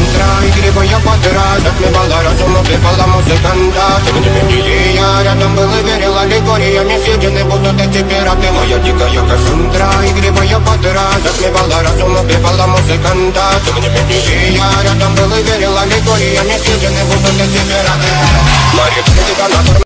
Кассандра, игривая подра, затмевала разум, убивала музыканта. Ты мне пенили, я рядом был и верил аллегориями. Съедены будут эти пираты. Моя дикая Кассандра, игривая подра, затмевала разум, убивала музыканта. Ты мне пенили, я рядом был и верил аллегориями. Съедены будут эти пираты. Мария,